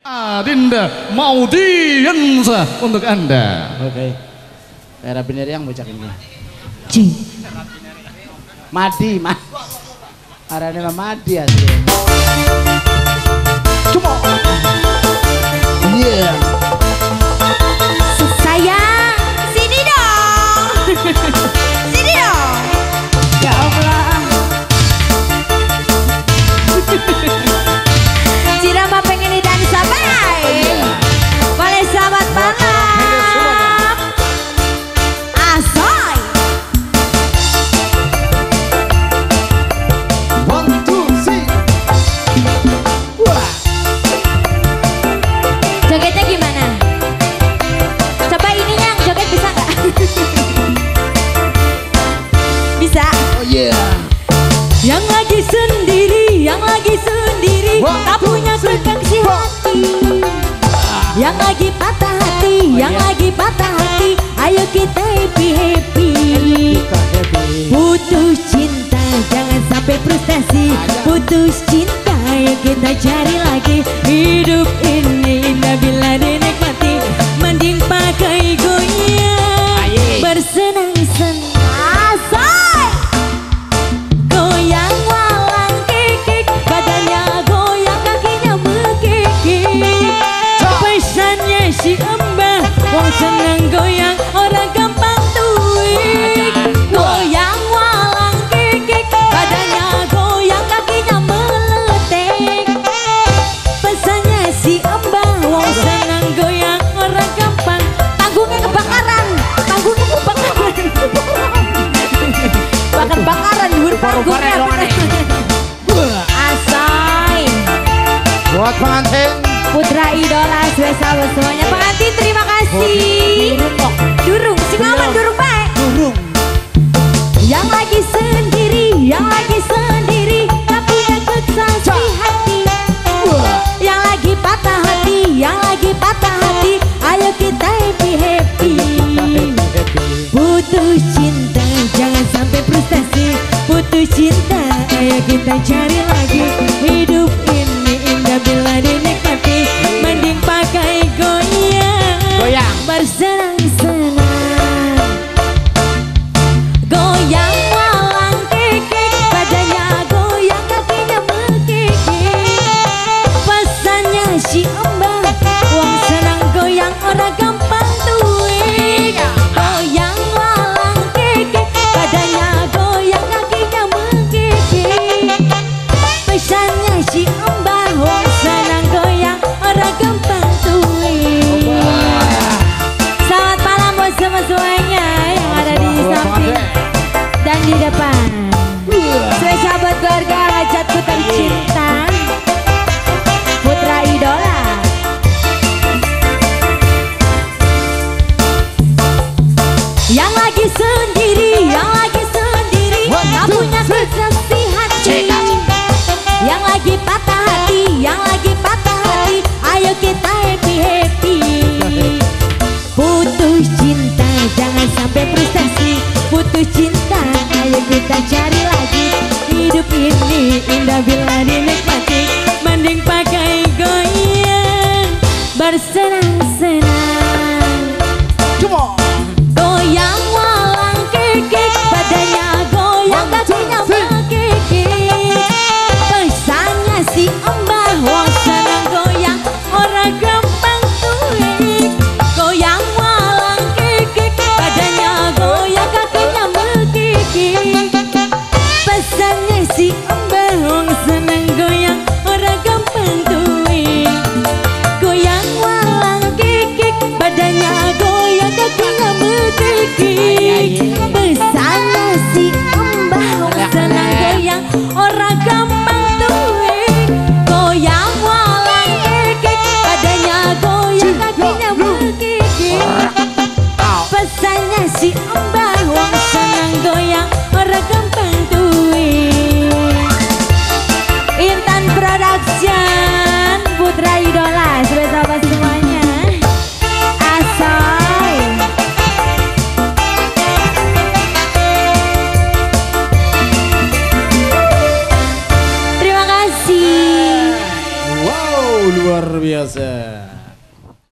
Adinda Maudiensa untuk Anda. Oke. Era bener yang bocah ini. Ji. Madi, mah. Arane Madi asli. Cuma. Yeah. Sayang, sini dong. Sini dong. Ya Allah. Cirama pengen didansa baik. Boleh selamat malam. Asoy. One, two, three. Wah. Jogetnya gimana? Coba ini yang joget bisa nggak? Bisa. Oh yeah. Yang lagi sendiri, tak punya kekasih hati. Yang lagi patah hati, ayo kita happy. Putus cinta, jangan sampai frustasi. Putus cinta, ayo kita cari lagi. Hidup ini indah bila dinikmati. Mending pakai goyang, bersenang-senang. Asal goyang walang kikik, badannya goyang, kakinya mengkikik. Pesannya si Mbah, wong seneng goyang, orang gampang tuik. Goyang walang kikik, badannya goyang, kakinya meletek. Pesannya si Mbah, wong seneng goyang, orang gampang. Tanggungnya kebakaran, bakar-bakaran luhur panggungnya. Asai Buat pengantin. putra idola spesial buat semuanya. Pengantin terima kasih. Durung, sing aman durung baik. Durung. Yang lagi sendiri, tak punya kekasih hati. Yang lagi patah hati, ayo kita happy. Putus cinta, jangan sampai frustasi. Putus cinta, ayo kita cari lagi. Hidup ini indah bila dinikmati. Mending pakai goyang, bersenang-senang. Goyang walang kikik, badannya goyang, kakinya mengkikik. Pesannya si Mbah, wong senang goyang, orang gampang tuik. Goyang walang kikik, badannya goyang, kakinya mengkikik. Pesannya si Mbah, wong senang goyang, orang gampang tuik. Selamat malam buat semuanya yang ada di samping dan di depan. Spesial buat keluarga hajatku tercinta, putra idola. Yang lagi sendiri, tak punya kekasih hati. Yang lagi patah hati, ayo kita happy. Putus cinta, jangan sampai frustasi. Putus cinta, ayo kita cari lagi. Hidup ini indah bila dinikmati. Mending pakai goyang, bersenang-senang. Cuma. Goyang walang kikik, badannya goyang, kakinya mengkikik. Pesannya si Mbah, wong senang goyang, orang gampang tuik. Goyang walang kikik, badannya goyang, kakinya mengkikik. Pesannya si Mbah, wong senang goyang, orang gampang tuik. Goyang walang kikik, badannya goyang, kakinya mengkikik. Pesannya si Mbah, wong senang goyang, orang gampang tuik. Goyang walang kikik, badannya goyang, kakinya mengkikik. Pesannya si Mbah, wong senang goyang, orang gampang tuik. Intan Production, putra idola, spesial buat semuanya. Asal terima kasih. Wow, luar biasa.